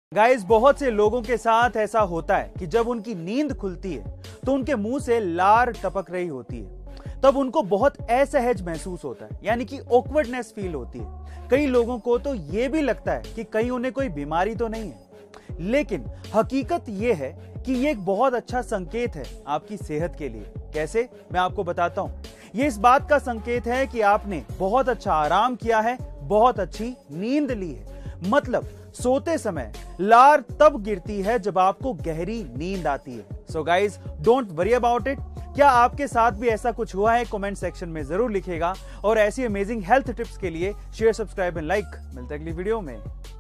Guys, बहुत से लोगों के साथ ऐसा होता है कि जब उनकी नींद खुलती है तो उनके मुंह से लार टपक रही होती है। तब उनको बहुत असहज महसूस होता है, यानी कि ऑकवर्डनेस फील होती है। कई लोगों को तो यह भी लगता है कि कहीं उन्हें कोई बीमारी तो नहीं है, लेकिन हकीकत यह है कि यह एक बहुत अच्छा संकेत है आपकी सेहत के लिए। कैसे, मैं आपको बताता हूं। यह इस बात का संकेत है कि आपने बहुत अच्छा आराम किया है, बहुत अच्छी नींद ली है। मतलब सोते समय लार तब गिरती है जब आपको गहरी नींद आती है। So guys, don't worry about it. क्या आपके साथ भी ऐसा कुछ हुआ है? कमेंट सेक्शन में जरूर लिखिएगा। और ऐसी अमेजिंग हेल्थ टिप्स के लिए शेयर, सब्सक्राइब एंड लाइक। मिलते हैं अगली वीडियो में।